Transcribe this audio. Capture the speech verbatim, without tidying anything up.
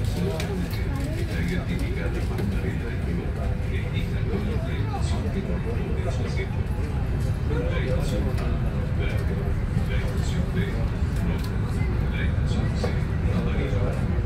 La identifica de Margarita y Europa, que indica luego la intención que corresponde a su objeto. La estación A, verde. La estación B, rojo. La estación C, amarillo.